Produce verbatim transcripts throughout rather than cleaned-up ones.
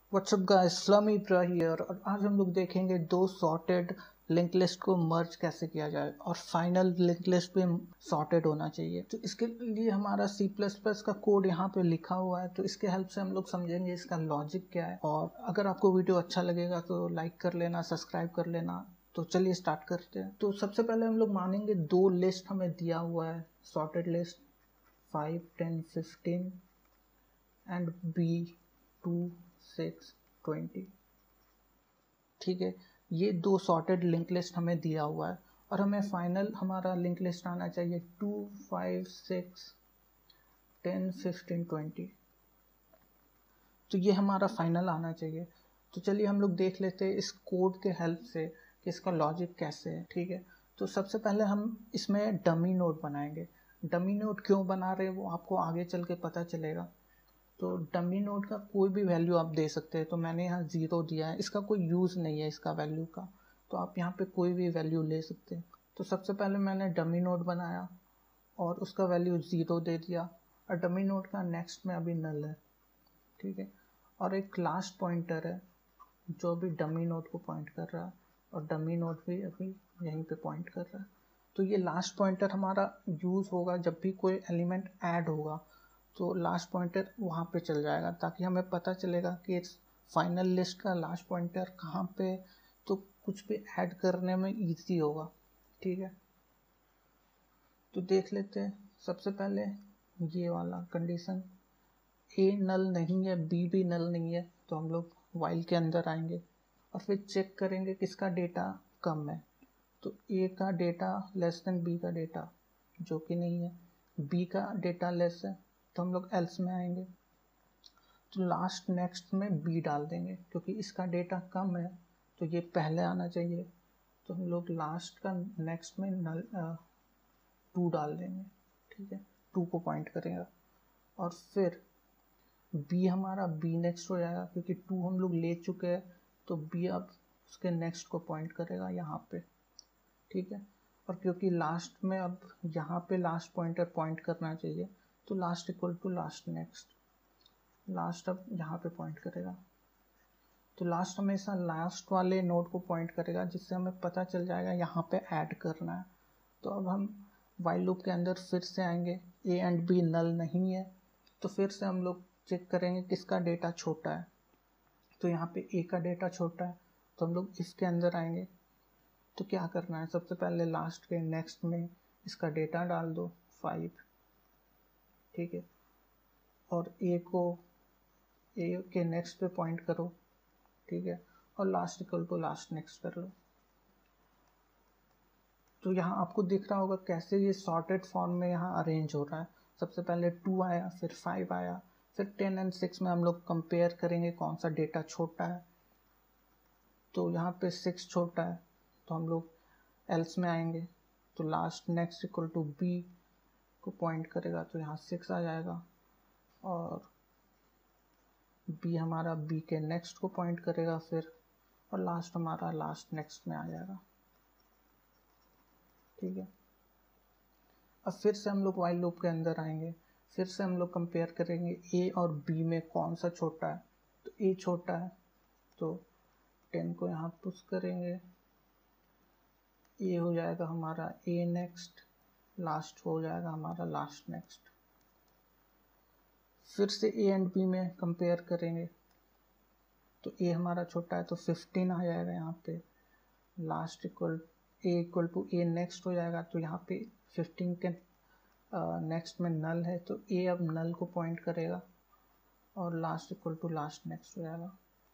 WhatsApp guys, स्लमी प्रा here. और आज हम लोग देखेंगे दो सॉर्टेड लिंक लिस्ट को मर्ज कैसे किया जाए और फाइनल लिंक लिस्ट भी सॉर्टेड होना चाहिए। तो इसके लिए हमारा सी प्लस प्लस का कोड यहाँ पे लिखा हुआ है, तो इसके हेल्प से हम लोग समझेंगे इसका लॉजिक क्या है। और अगर आपको वीडियो अच्छा लगेगा तो लाइक कर लेना, सब्सक्राइब कर लेना। तो चलिए स्टार्ट करते हैं। तो सबसे पहले हम लोग मानेंगे दो लिस्ट हमें दिया हुआ है, sorted list five ten fifteen and B two six twenty. ठीक है, ये दो सॉर्टेड लिंक लिस्ट हमें दिया हुआ है और हमें फाइनल हमारा लिंक लिस्ट आना चाहिए two five six ten fifteen twenty. तो ये हमारा फाइनल आना चाहिए। तो चलिए हम लोग देख लेते हैं इस कोड के हेल्प से कि इसका लॉजिक कैसे है। ठीक है, तो सबसे पहले हम इसमें डमी नोड बनाएंगे। डमी नोड क्यों बना रहे हैं वो आपको आगे चल के पता चलेगा। तो डमी नोड का कोई भी वैल्यू आप दे सकते हैं। तो मैंने यहाँ ज़ीरो दिया है, इसका कोई यूज़ नहीं है इसका वैल्यू का, तो आप यहाँ पे कोई भी वैल्यू ले सकते हैं। तो सबसे पहले मैंने डमी नोड बनाया और उसका वैल्यू ज़ीरो दे दिया और डमी नोड का नेक्स्ट में अभी नल है। ठीक है, और एक लास्ट पॉइंटर है जो अभी डमी नोड को पॉइंट कर रहा है और डमी नोड भी अभी यहीं पे पॉइंट कर रहा है। तो ये लास्ट पॉइंटर हमारा यूज़ होगा जब भी कोई एलिमेंट ऐड होगा, तो लास्ट पॉइंटर वहाँ पे चल जाएगा ताकि हमें पता चलेगा कि इस फाइनल लिस्ट का लास्ट पॉइंटर कहाँ पे, तो कुछ भी ऐड करने में इजी होगा। ठीक है, तो देख लेते हैं। सबसे पहले ये वाला कंडीशन, ए नल नहीं है, बी भी नल नहीं है, तो हम लोग वाइल के अंदर आएंगे और फिर चेक करेंगे किसका डेटा कम है। तो ए का डेटा लेस देन बी का डेटा, जो कि नहीं है। बी का डेटा लेस है तो हम लोग एल्स में आएंगे। तो लास्ट नेक्स्ट में बी डाल देंगे क्योंकि इसका डेटा कम है तो ये पहले आना चाहिए। तो हम लोग लास्ट का नेक्स्ट में नल टू डाल देंगे। ठीक है, टू को पॉइंट करेगा और फिर बी हमारा बी नेक्स्ट हो जाएगा क्योंकि टू हम लोग ले चुके हैं, तो बी अब उसके नेक्स्ट को पॉइंट करेगा यहाँ पे। ठीक है, और क्योंकि लास्ट में अब यहाँ पे लास्ट पॉइंटर पॉइंट करना चाहिए, तो last equal to last next, last अब यहाँ पे पॉइंट करेगा। तो लास्ट हमेशा लास्ट वाले नोड को पॉइंट करेगा जिससे हमें पता चल जाएगा यहाँ पे ऐड करना है। तो अब हम वाइल लूप के अंदर फिर से आएंगे, ए एंड बी नल नहीं है तो फिर से हम लोग चेक करेंगे किसका डेटा छोटा है। तो यहाँ पे ए का डेटा छोटा है तो हम लोग इसके अंदर आएंगे। तो क्या करना है, सबसे पहले लास्ट के नेक्स्ट में इसका डेटा डाल दो फाइव। ठीक है, और ए को ए के नेक्स्ट पे पॉइंट करो। ठीक है, और last equal to last next कर लो। तो यहाँ आपको दिख रहा होगा कैसे ये सॉर्टेड फॉर्म में यहाँ अरेंज हो रहा है। सबसे पहले टू आया, फिर फाइव आया, फिर टेन एंड सिक्स में हम लोग कंपेयर करेंगे कौन सा डेटा छोटा है। तो यहाँ पे सिक्स छोटा है तो हम लोग एल्स में आएंगे। तो last next equal to B को पॉइंट करेगा तो यहाँ सिक्स आ जाएगा और बी हमारा बी के नेक्स्ट को पॉइंट करेगा फिर, और लास्ट हमारा लास्ट नेक्स्ट में आ जाएगा। ठीक है, अब फिर से हम लोग वाइल लूप के अंदर आएंगे, फिर से हम लोग कंपेयर करेंगे ए और बी में कौन सा छोटा है। तो ए छोटा है तो टेन को यहाँ पुश करेंगे, ए हो जाएगा हमारा ए नेक्स्ट, लास्ट हो जाएगा हमारा लास्ट नेक्स्ट। फिर से ए एंड बी में कंपेयर करेंगे तो ए हमारा छोटा है तो फिफ्टीन आ जाएगा यहाँ पे, last equal A equal to A next हो जाएगा। तो यहाँ पे फिफ्टीन के नेक्स्ट में नल है तो ए अब नल को पॉइंट करेगा और last equal to last next हो जाएगा।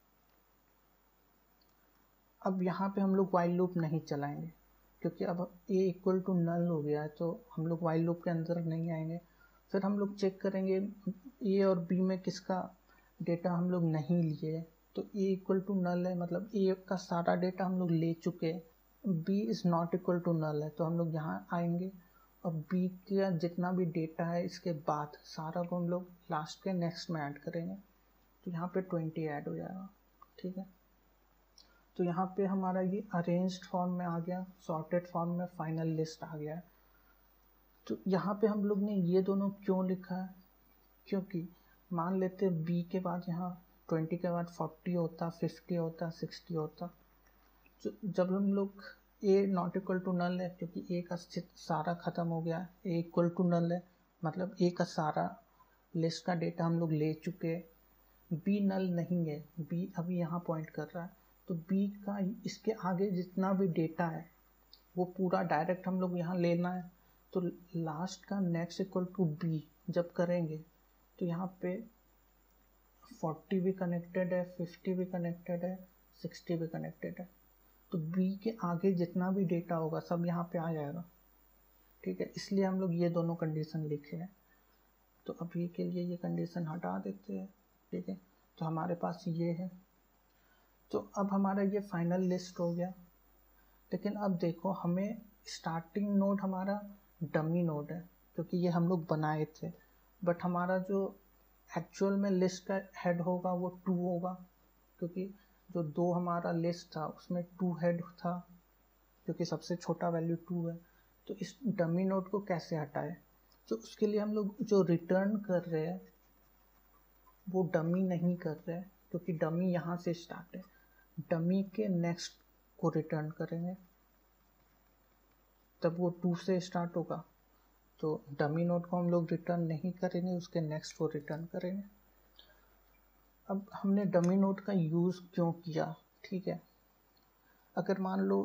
अब यहाँ पे हम लोग वाइल लूप नहीं चलाएंगे क्योंकि अब ए इक्वल टू नल हो गया है, तो हम लोग वाइल लूप के अंदर नहीं आएंगे। फिर हम लोग चेक करेंगे ए और बी में किसका डेटा हम लोग नहीं लिए। तो ए इक्वल टू नल है, मतलब ए का सारा डेटा हम लोग ले चुके हैं। B is not equal to null है तो हम लोग यहाँ आएंगे और बी का जितना भी डेटा है इसके बाद सारा को हम लोग लास्ट के नेक्स्ट में ऐड करेंगे। तो यहाँ पे ट्वेंटी ऐड हो जाएगा। ठीक है, तो यहाँ पे हमारा ये अरेंज्ड फॉर्म में आ गया, सॉर्टेड फॉर्म में फाइनल लिस्ट आ गया। तो यहाँ पे हम लोग ने ये दोनों क्यों लिखा है, क्योंकि मान लेते हैं बी के बाद यहाँ ट्वेंटी के बाद फोर्टी होता, फिफ्टी होता, सिक्सटी होता। तो जब हम लोग A not equal to null है, क्योंकि ए का सारा ख़त्म हो गया, ए इक्वल टू नल है, मतलब ए का सारा लिस्ट का डेटा हम लोग ले चुके, बी नल नहीं है, बी अभी यहाँ पॉइंट कर रहा है, तो बी का इसके आगे जितना भी डेटा है वो पूरा डायरेक्ट हम लोग यहाँ लेना है। तो लास्ट का नेक्स्ट इक्वल टू बी जब करेंगे तो यहाँ पे फोर्टी भी कनेक्टेड है, फिफ्टी भी कनेक्टेड है, सिक्सटी भी कनेक्टेड है, तो बी के आगे जितना भी डेटा होगा सब यहाँ पे आ जाएगा। ठीक है, इसलिए हम लोग ये दोनों कंडीशन लिखे हैं। तो अभी के लिए ये कंडीशन हटा देते हैं। ठीक है, तो हमारे पास ये है। तो अब हमारा ये फाइनल लिस्ट हो गया। लेकिन अब देखो, हमें स्टार्टिंग नोड हमारा डमी नोड है क्योंकि ये हम लोग बनाए थे, बट हमारा जो एक्चुअल में लिस्ट का हेड होगा वो टू होगा, क्योंकि जो दो हमारा लिस्ट था उसमें टू हेड था, क्योंकि सबसे छोटा वैल्यू टू है। तो इस डमी नोड को कैसे हटाए? तो उसके लिए हम लोग जो रिटर्न कर रहे हैं वो डमी नहीं कर रहे हैं, क्योंकि डमी यहाँ से स्टार्ट है। डमी के नेक्स्ट को रिटर्न करेंगे, तब वो टू से स्टार्ट होगा। तो डमी नोड को हम लोग रिटर्न नहीं करेंगे, उसके नेक्स्ट को रिटर्न करेंगे। अब हमने डमी नोड का यूज़ क्यों किया? ठीक है, अगर मान लो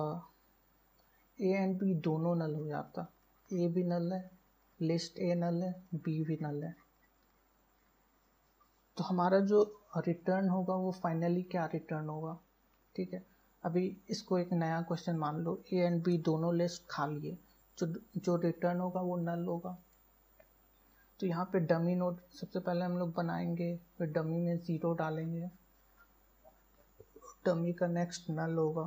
ए एंड बी दोनों नल हो जाता, ए भी नल है, लिस्ट ए नल है, बी भी नल है, तो हमारा जो रिटर्न होगा वो फाइनली क्या रिटर्न होगा? ठीक है, अभी इसको एक नया क्वेश्चन मान लो, ए एंड बी दोनों लिस्ट खाली है, जो जो रिटर्न होगा वो नल होगा। तो यहाँ पे डमी नोड सबसे पहले हम लोग बनाएंगे, फिर डमी में ज़ीरो डालेंगे, डमी का नेक्स्ट नल होगा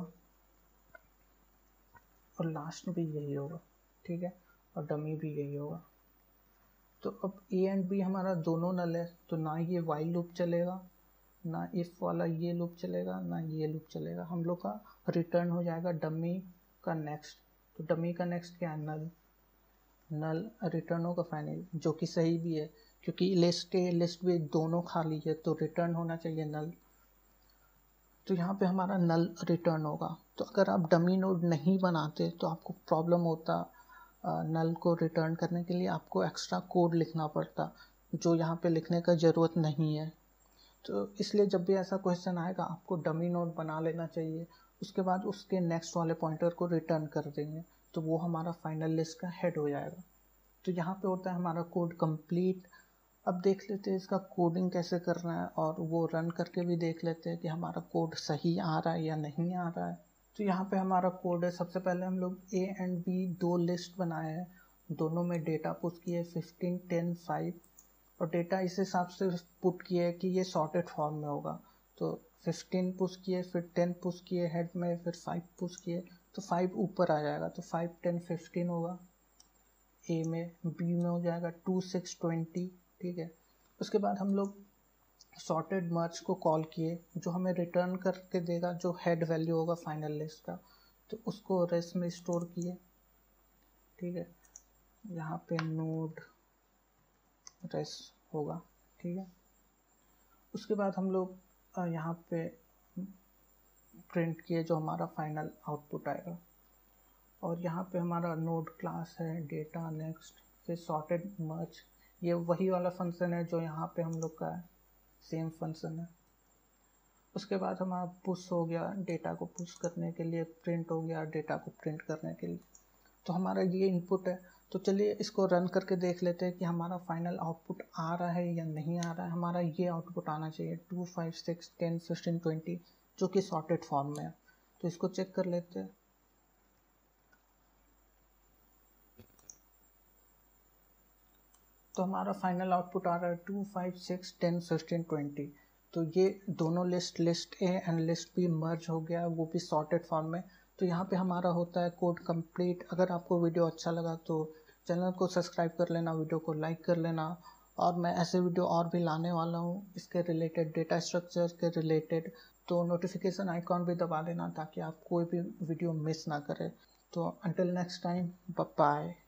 और लास्ट भी यही होगा। ठीक है, और डमी भी यही होगा। तो अब ए एंड बी हमारा दोनों नल है, तो ना ये वाइल लूप चलेगा, ना इफ वाला ये लूप चलेगा, ना ये लूप चलेगा। हम लोग का रिटर्न हो जाएगा डमी का नेक्स्ट। तो डमी का नेक्स्ट क्या है? नल। नल रिटर्न होगा फाइनल, जो कि सही भी है, क्योंकि लिस्ट ए लिस्ट बी दोनों खाली है, तो रिटर्न होना चाहिए नल। तो यहाँ पे हमारा नल रिटर्न होगा। तो अगर आप डमी नोड नहीं बनाते तो आपको प्रॉब्लम होता, नल को रिटर्न करने के लिए आपको एक्स्ट्रा कोड लिखना पड़ता, जो यहाँ पे लिखने का ज़रूरत नहीं है। तो इसलिए जब भी ऐसा क्वेश्चन आएगा आपको डमी नोड बना लेना चाहिए, उसके बाद उसके नेक्स्ट वाले पॉइंटर को रिटर्न कर देंगे, तो वो हमारा फाइनल लिस्ट का हेड हो जाएगा। तो यहाँ पे होता है हमारा कोड कंप्लीट। अब देख लेते हैं इसका कोडिंग कैसे करना है, और वो रन करके भी देख लेते हैं कि हमारा कोड सही आ रहा है या नहीं आ रहा है। तो यहाँ पे हमारा कोड है। सबसे पहले हम लोग ए एंड बी दो लिस्ट बनाए हैं, दोनों में डेटा पुट किए फिफ्टीन, टेन, फाइव, और डेटा इस हिसाब से पुट किए कि ये सॉर्टेड फॉर्म में होगा। तो फिफ्टीन पुश किए, फिर टेन पुश किए हेड में, फिर फाइव पुश किए, तो फाइव ऊपर आ जाएगा, तो फाइव, टेन, फिफ्टीन होगा ए में। बी में हो जाएगा टू, सिक्स, ट्वेंटी। ठीक है, उसके बाद हम लोग सॉर्टेड मर्ज को कॉल किए, जो हमें रिटर्न करके देगा जो हेड वैल्यू होगा फाइनल लिस्ट का, तो उसको रेस में स्टोर किए। ठीक है, यहाँ पे नोड रेस होगा। ठीक है, उसके बाद हम लोग यहाँ पे प्रिंट किए जो हमारा फाइनल आउटपुट आएगा, और यहाँ पे हमारा नोड क्लास है, डेटा नेक्स्ट, फिर सॉर्टेड मर्ज। ये वही वाला फंक्शन है जो यहाँ पे हम लोग का है, सेम फंक्शन है। उसके बाद हमारा पुश हो गया, डेटा को पुश करने के लिए, प्रिंट हो गया डेटा को प्रिंट करने के लिए। तो हमारा ये इनपुट है। तो चलिए इसको रन करके देख लेते हैं कि हमारा फाइनल आउटपुट आ रहा है या नहीं आ रहा है। हमारा ये आउटपुट आना चाहिए two, five, six, ten, fifteen, twenty, जो कि सॉर्टेड फॉर्म में है। तो इसको चेक कर लेते हैं। तो हमारा फाइनल आउटपुट आ रहा है two, five, six, ten, fifteen, twenty. तो ये दोनों list, list A and list B merge हो गया, वो भी सॉर्टेड फॉर्म में। तो यहाँ पे हमारा होता है कोड कंप्लीट। अगर आपको वीडियो अच्छा लगा तो चैनल को सब्सक्राइब कर लेना, वीडियो को लाइक कर लेना, और मैं ऐसे वीडियो और भी लाने वाला हूँ इसके रिलेटेड, डेटा स्ट्रक्चर के रिलेटेड। तो नोटिफिकेशन आइकॉन भी दबा लेना ताकि आप कोई भी वीडियो मिस ना करें। तो until next time, bye bye.